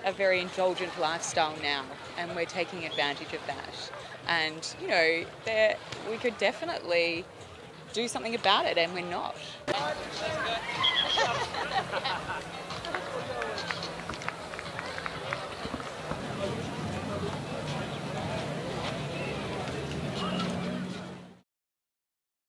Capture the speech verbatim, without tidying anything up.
a very indulgent lifestyle now, and we're taking advantage of that. And, you know, there, we could definitely do something about it, and we're not.